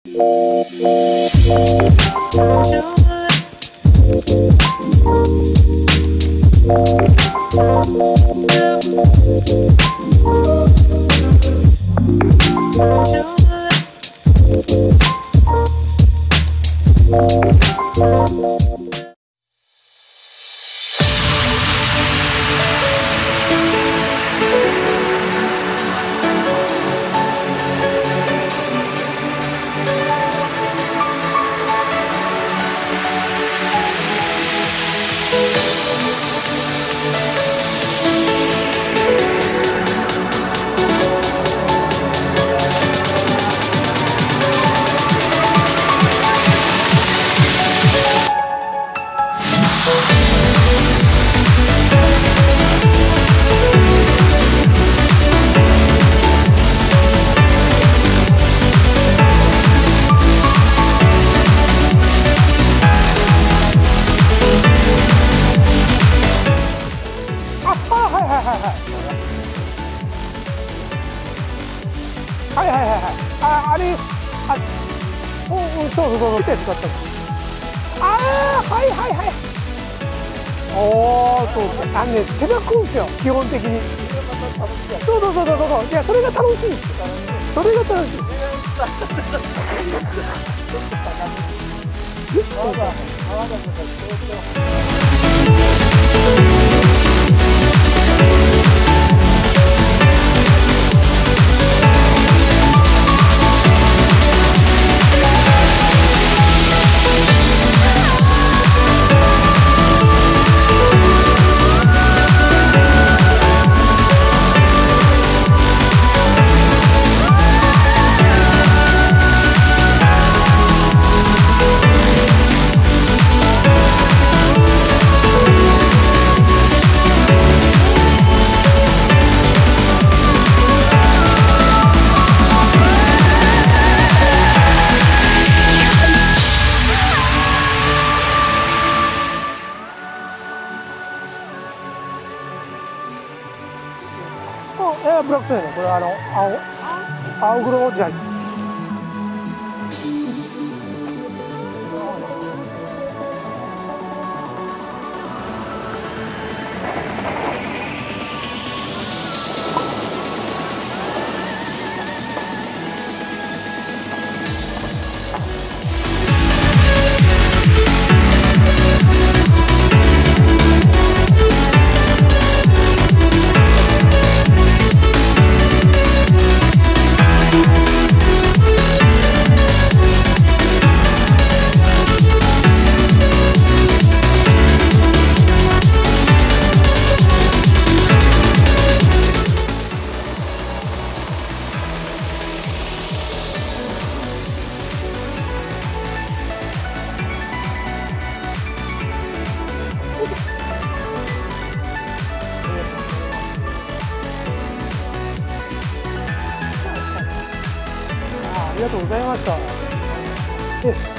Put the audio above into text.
あれ、そうそうそう、使ったの。はいはいはい。おお、そうそう、手間食うんですよ、基本的に。そうそうそうそうそう、いや、それが楽しいんですよ。それが楽しい。ブラックサイド、これ青黒落ち入って。ありがとうございました。